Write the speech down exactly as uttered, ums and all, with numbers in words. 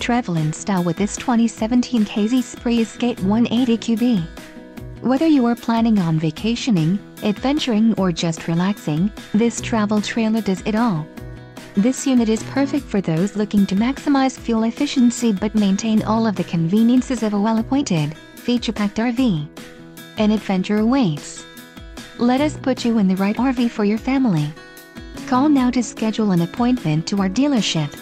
Travel in style with this twenty seventeen K Z Spree Escape one eighty Q B. Whether you are planning on vacationing, adventuring or just relaxing, this travel trailer does it all. This unit is perfect for those looking to maximize fuel efficiency but maintain all of the conveniences of a well-appointed, feature-packed R V. An adventure awaits. Let us put you in the right R V for your family. Call now to schedule an appointment to our dealership.